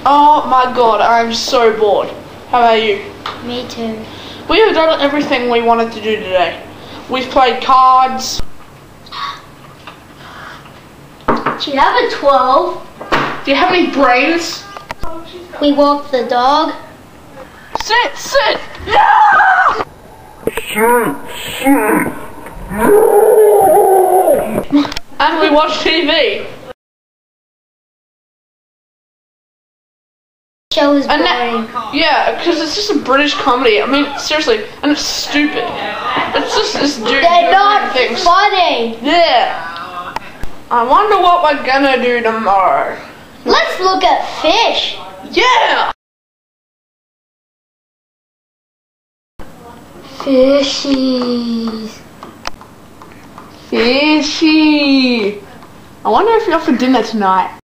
Oh my god, I'm so bored. How about you? Me too. We have done everything we wanted to do today. We've played cards. Do you have a 12? Do you have any brains? We walked the dog. Sit! No! And we watched TV. Show is boring. Yeah, because it's just a British comedy. I mean, seriously, and it's stupid. It's just this dude They're not doing things. funny. Yeah. I wonder what we're gonna do tomorrow. Let's look at fish. Yeah! Fishies. Fishy. I wonder if you're for dinner tonight.